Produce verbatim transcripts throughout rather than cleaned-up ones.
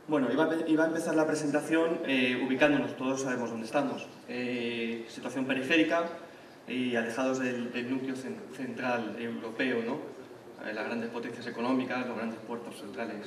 Bueno, iba a, iba a empezar la presentación eh, ubicándonos, todos sabemos dónde estamos. Eh, situación periférica y alejados del, del núcleo central europeo, ¿no? Eh, las grandes potencias económicas, los grandes puertos centrales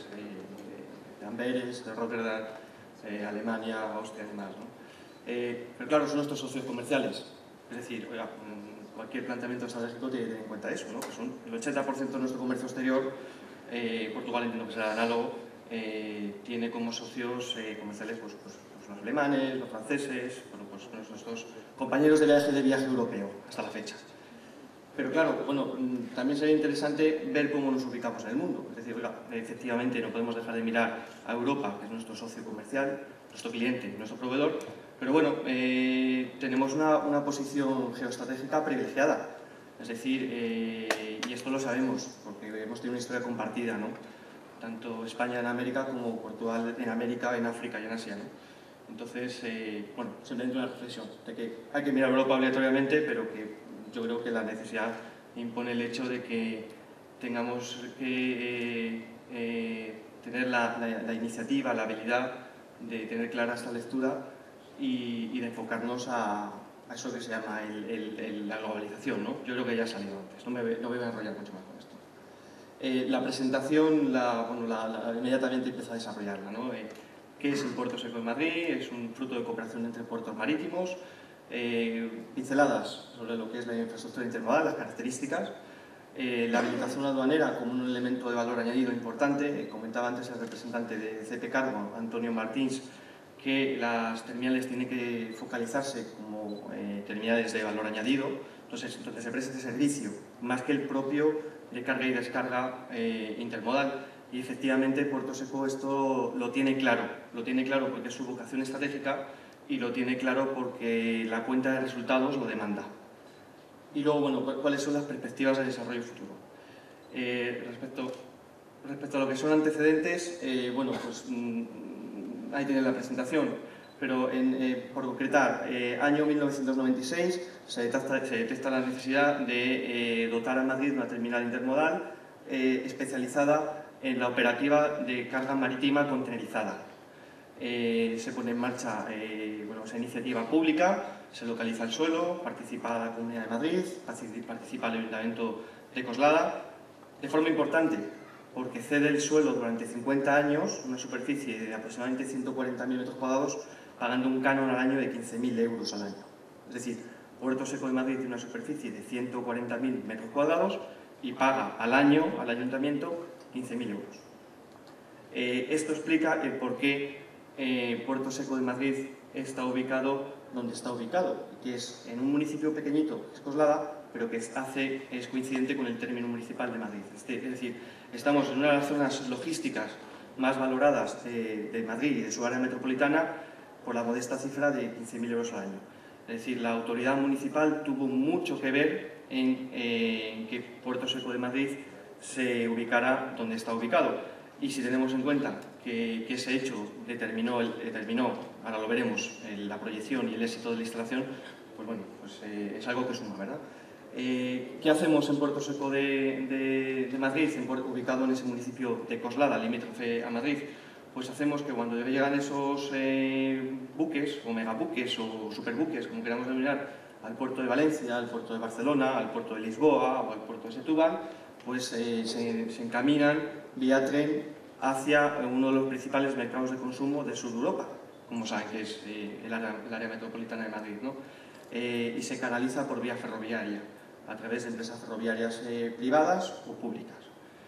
eh, de Amberes, de Rotterdam, eh, Alemania, Austria y demás, ¿no? Eh, pero claro, son nuestros socios comerciales. Es decir, oiga, cualquier planteamiento estratégico tiene que tener en cuenta eso, ¿no? Que son el ochenta por ciento de nuestro comercio exterior, eh, Portugal entiendo que será análogo, eh, tiene como socios eh, comerciales pues, pues, pues los alemanes, los franceses, bueno, pues nuestros compañeros de viaje de viaje europeo hasta la fecha. Pero claro, bueno, también sería interesante ver cómo nos ubicamos en el mundo. Es decir, oiga, efectivamente no podemos dejar de mirar a Europa, que es nuestro socio comercial, nuestro cliente, nuestro proveedor, pero bueno, eh, tenemos una, una posición geoestratégica privilegiada. Es decir, eh, y esto lo sabemos, porque hemos tenido una historia compartida, ¿no? Tanto España en América como Portugal en América, en África y en Asia, ¿no? Entonces, eh, bueno, simplemente una reflexión de que hay que mirar a Europa obligatoriamente, pero que yo creo que la necesidad impone el hecho de que tengamos que eh, eh, tener la, la, la iniciativa, la habilidad de tener clara esta lectura y, y de enfocarnos a, a eso que se llama el, el, el, la globalización, ¿no? Yo creo que ya ha salido antes, no me, no me voy a enrollar mucho más con esto. Eh, la presentación, la, bueno, la, la, inmediatamente empieza a desarrollarla, ¿no? Eh, ¿Qué es el Puerto Seco de Madrid? Es un fruto de cooperación entre puertos marítimos. Eh, pinceladas sobre lo que es la infraestructura intermodal, las características, eh, la habilitación aduanera como un elemento de valor añadido importante. Eh, comentaba antes el representante de C P Cargo, Antonio Martins, que las terminales tienen que focalizarse como eh, terminales de valor añadido, entonces, entonces se presta este servicio, más que el propio de carga y descarga eh, intermodal. Y efectivamente Puerto Seco esto lo tiene claro, lo tiene claro porque es su vocación estratégica y lo tiene claro porque la cuenta de resultados lo demanda. Y luego, bueno, ¿cuáles son las perspectivas de desarrollo futuro? Eh, respecto, respecto a lo que son antecedentes, eh, bueno, pues mmm, ahí tiene la presentación, pero en, eh, por concretar, eh, año mil novecientos noventa y seis se detecta, se detecta la necesidad de eh, dotar a Madrid de una terminal intermodal eh, especializada en la operativa de carga marítima contenerizada. Eh, se pone en marcha eh, bueno, esa iniciativa pública, se localiza el suelo, participa la Comunidad de Madrid, participa el Ayuntamiento de Coslada, de forma importante, porque cede el suelo durante cincuenta años, una superficie de aproximadamente ciento cuarenta mil metros cuadrados, pagando un canon al año de quince mil euros al año. Es decir, Puerto Seco de Madrid tiene una superficie de ciento cuarenta mil metros cuadrados y paga al año al Ayuntamiento quince mil euros. Eh, esto explica el por qué eh, Puerto Seco de Madrid está ubicado donde está ubicado, que es en un municipio pequeñito, que es Coslada, pero que hace, es coincidente con el término municipal de Madrid. Este, es decir, estamos en una de las zonas logísticas más valoradas de, de Madrid y de su área metropolitana por la modesta cifra de quince mil euros al año. Es decir, la autoridad municipal tuvo mucho que ver en, eh, en que Puerto Seco de Madrid se ubicara donde está ubicado. Y si tenemos en cuenta que, que ese hecho determinó, determinó, ahora lo veremos, la proyección y el éxito de la instalación, pues bueno, pues eh, es algo que suma, ¿verdad? Eh, ¿Qué hacemos en Puerto Seco de, de, de Madrid, en Puerto, ubicado en ese municipio de Coslada, limítrofe a Madrid? Pues hacemos que cuando llegan esos eh, buques, o megabuques, o superbuques, como queramos denominar, al puerto de Valencia, al puerto de Barcelona, al puerto de Lisboa o al puerto de Setúbal, pues eh, se, se encaminan vía tren hacia uno de los principales mercados de consumo del sur de Europa, como saben que es eh, el, área, el área metropolitana de Madrid, ¿no? Eh, y se canaliza por vía ferroviaria, a través de empresas ferroviarias eh, privadas o públicas.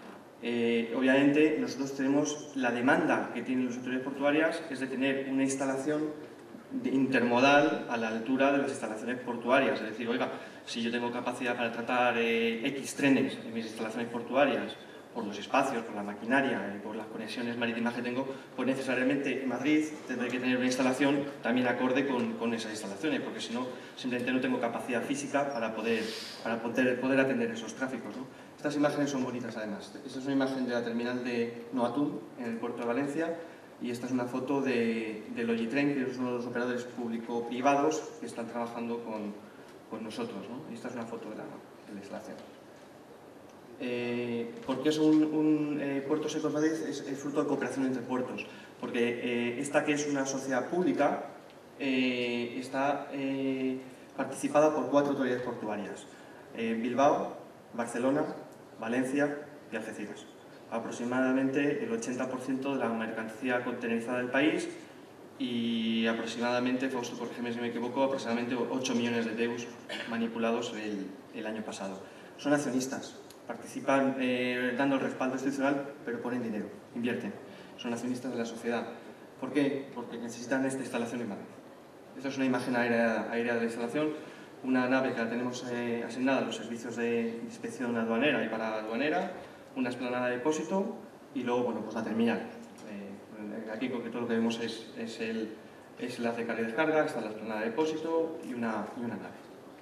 Eh, obviamente nosotros tenemos la demanda que tienen las autoridades portuarias, es de tener una instalación de intermodal a la altura de las instalaciones portuarias, es decir, oiga, si yo tengo capacidad para tratar eh, X trenes en mis instalaciones portuarias, por los espacios, por la maquinaria y por las conexiones marítimas que tengo, pues necesariamente en Madrid tendré que tener una instalación también acorde con, con esas instalaciones, porque si no, simplemente no tengo capacidad física para poder, para poder, poder atender esos tráficos, ¿no? Estas imágenes son bonitas además. Esta es una imagen de la terminal de Noatún, en el puerto de Valencia, y esta es una foto de, de Logitren, que es uno de los operadores público-privados que están trabajando con, con nosotros, ¿no? Y esta es una foto de la, de la instalación. Eh, ¿Por qué es un, un eh, Puertos Ecofadis? Es, es fruto de cooperación entre puertos, porque eh, esta, que es una sociedad pública, eh, está eh, participada por cuatro autoridades portuarias: eh, Bilbao, Barcelona, Valencia y Algeciras. Aproximadamente el ochenta por ciento de la mercancía contenerizada del país, y aproximadamente, Fausto, corrígeme si me equivoco, aproximadamente ocho millones de euros manipulados el, el año pasado. Son accionistas, participan eh, dando el respaldo institucional, pero ponen dinero, invierten. Son accionistas de la sociedad. ¿Por qué? Porque necesitan esta instalación en Madrid. Esta es una imagen aérea, aérea de la instalación, una nave que la tenemos eh, asignada a los servicios de inspección aduanera y para aduanera, una explanada de depósito y luego, bueno, pues la terminal. Eh, aquí, porque todo lo que vemos es, es el es el enlace de carga y descarga, está la explanada de depósito y una, y una nave.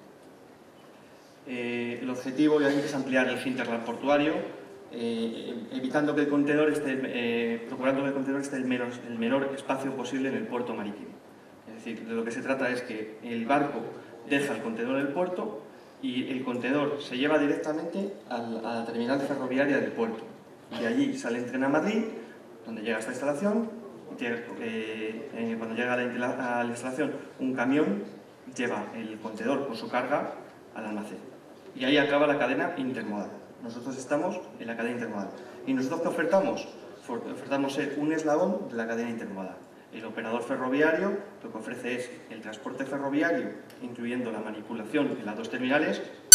Eh, el objetivo, obviamente, es ampliar el hinterland portuario, eh, evitando que el contenedor esté, eh, procurando que el contenedor esté el menor, el menor espacio posible en el puerto marítimo. Es decir, de lo que se trata es que el barco deja el contenedor en el puerto y el contenedor se lleva directamente al, a la terminal ferroviaria del puerto. Y de allí sale en tren a Madrid, donde llega esta instalación. Llega, eh, eh, cuando llega a la, a la instalación, un camión lleva el contenedor con su carga al almacén. Y ahí acaba la cadena intermodal. Nosotros estamos en la cadena intermodal. ¿Y nosotros qué ofertamos? Ofertamos ser un eslabón de la cadena intermodal. El operador ferroviario lo que ofrece es el transporte ferroviario, incluyendo la manipulación en las dos terminales,